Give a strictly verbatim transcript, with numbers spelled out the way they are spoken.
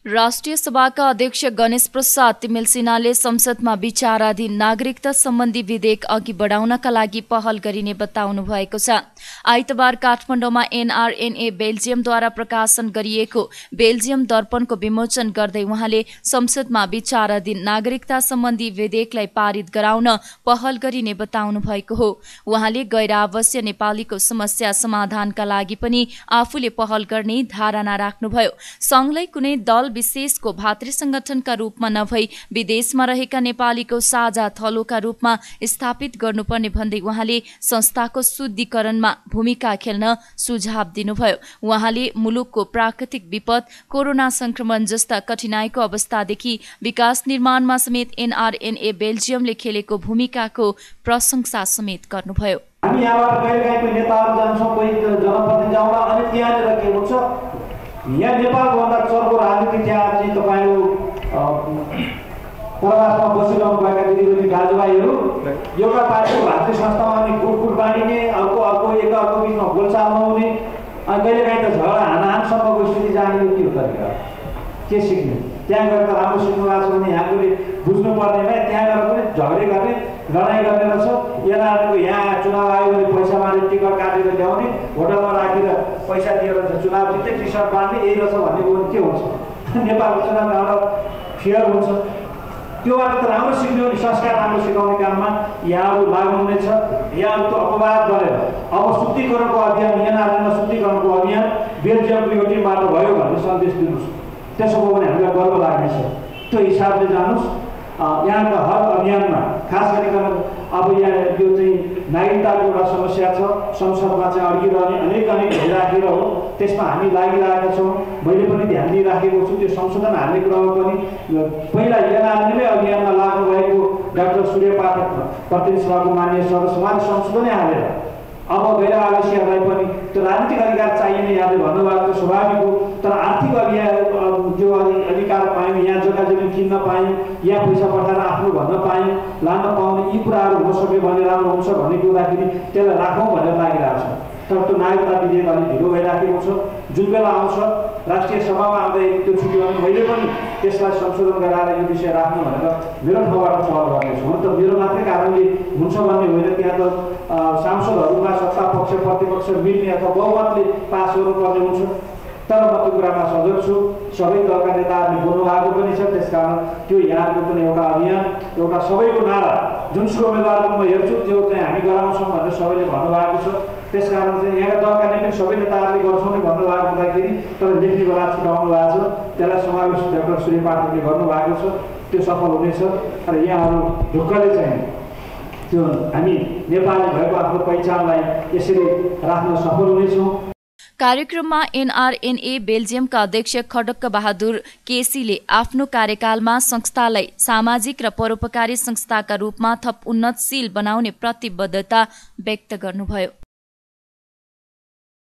राष्ट्रिय सभाका अध्यक्ष गणेश प्रसाद तिमेल सिन्हाले संसदमा विचाराधीन नागरिकता सम्बन्धी विधेयक अघि बढाउनका लागि पहल गरिने बताउनु भएको छ। आइतबार काठमाडौँमा एनआरएनए बेल्जियमद्वारा प्रकाशन गरिएको बेल्जियम दर्पणको विमोचन गर्दै उहाँले संसदमा विचाराधीन नागरिकता सम्बन्धी विधेयकलाई पारित गराउन पहल गरिने बताउनु भएको हो। उहाँले गैर आवासीय नेपालीको समस्या समाधानका लागि पनि आफूले पहल गर्ने धारणा राख्नुभयो। संघलाई कुनै दल विशेषको भातृ संगठनका रूपमा नभई विदेशमा रहेका नेपालीको साझा थलोका रूपमा स्थापित गर्नुपर्ने भन्दै उहाँले संस्थाको शुद्धिकरणमा भूमिका खेल्न सुझाव दिनुभयो। उहाँले मुलुकको प्राकृतिक विपद, कोरोना संक्रमण जस्ता कठिनाइको अवस्थादेखि विकास निर्माणमा समेत एनआरएनए बेल्जियमले खेलेको भूमिकाको प्रशंसा समेत गर्नुभयो। हामी यहाँबाट कहिलेकाहीँ कोही नेताहरू जान्छौँ, कोही जनप्रतिनिधि आउँदा अनि त्यहाँनिर के हुन्छ, यहाँ नेपालभन्दा चर्को राजनीति त्यहाँ चाहिँ तपाईँहरू प्रवासमा बसिरहनु भएका दिदीबहिनी दाजुभाइहरू एउटा पार्टीको भातृ संस्थामा अनि कुटकुट बाँडिने, अर्को अर्को एक अर्को बिचमा बोलचाल नहुने अनि कहिलेकाहीँ त झगडा हानाहानसम्मको स्थिति जाने के हो त के सिक्ने? त्यहाँ गएर त राम्रो सिक्नु भएको छ भने यहाँकोले बुझ्नु पर्नेमा त्यहाँ गएर पनि झगडे गर्ने, लडाइँ गर्ने रहेछ। एनआरएनको यहाँ चुनाव आयो भने पैसा मारेर टिकट काटेर ल्याउने, होटलमा राखेर पैसा दिएर चुनाव जित्दै टी सर्ट बाँड्ने यही रहेछ भन्ने हो के हुन्छ? नेपालको चुनाव एउटा फेयर हुन्छ। त्योबाट त राम्रो सिक्ने हो नि, संस्कार राम्रो सिकाउने काममा यहाँहरू लाग्नुहुनेछ। यहाँहरू त्यो अपवाद गरेर अब शुद्धिकरणको अभियान, एनआरएनमा शुद्धिकरणको अभियान बेल्जियमको यो टिमबाट भयो भन्ने सन्देश दिनुहोस्। त्यसो भयो भने हामीलाई गर्व लाग्नेछ। त्यो हिसाबले जानुहोस्। यहाँका हर अभियानमा खास गरिकन अब यहाँ यो चाहिँ नागरिकताको एउटा समस्या छ, संसदमा चाहिँ अड्किरहने अनेक अनेक भइराखेर हो, त्यसमा हामी लागिरहेका छौँ। मैले पनि ध्यान दिइराखेको छु। त्यो संशोधन हाल्ने क्रममा पनि पहिला एनआरएनएमै अभियानमा लाग्नुभएको डाक्टर सूर्य पाठक प्रतिनिधि सभाको मान्य सदस्य उहाँले संशोधनै हालेर अब गैर आवासीयहरूलाई पनि त्यो राजनीतिक अधिकार चाहिने यहाँले भन्नुभएको छ, स्वाभाविक हो। तर आर्थिक अधिकार जो अधिकार पायौँ, यहाँ जग्गा जमिन किन्न पायौँ, यहाँ पैसा पठाएर आफ्नो भन्न पायौँ, लान पाउने, यी कुराहरू हुन सक्यो भने राम्रो हुन्छ भन्ने कुराखेरि त्यसलाई राखौँ भनेर लागिरहेको छ। तर त्यो नागरिकता विधेयक अलिक ढिलो भइराखेको छ। जुन बेला आउँछ राष्ट्रिय सभामा आउँदै त्यो छुट्यो भने मैले पनि त्यसलाई संशोधन गराएर यो विषय राख्नु भनेर मेरो ठाउँबाट पहल गर्नेछु। हुन त मेरो मात्रै कारणले हुन्छ भन्ने होइन, त्यहाँ त सांसदहरूमा सत्ता पक्ष प्रतिपक्ष मिल्ने अथवा बहुमतले पास गर्नुपर्ने हुन्छ। तर म त्यो कुरामा सजग छु। सबै दलका नेताहरूले बोल्नु भएको पनि छ। त्यसकारण त्यो यहाँको पनि एउटा अभियान, एउटा सबैको नारा जुनसुकै उम्मेदवारको म हेर्छु त्यो चाहिँ हामी गराउँछौँ भनेर सबैले भन्नुभएको छ। त्यसकारण चाहिँ यहाँका दलका नेता सबै नेताहरूले गर्छौँ नै भन्नुभएको हुँदाखेरि तर लेख्ने बेला छुटाउनु भएको छ। त्यसलाई समावेश डाक्टर सूर्य पाठकले गर्नुभएको छ। त्यो सफल हुनेछ। र यहाँहरू ढुक्कले चाहिँ त्यो हामी नेपाली भएको आफ्नो पहिचानलाई यसरी राख्न सफल हुनेछौँ। कार्यक्रममा एनआरएनए बेल्जियमका अध्यक्ष खड्ग बहादुर केसीले आफ्नो कार्यकालमा संस्थालाई सामाजिक र परोपकारी संस्थाका रूपमा थप उन्नतशील बनाउने प्रतिबद्धता व्यक्त गर्नुभयो।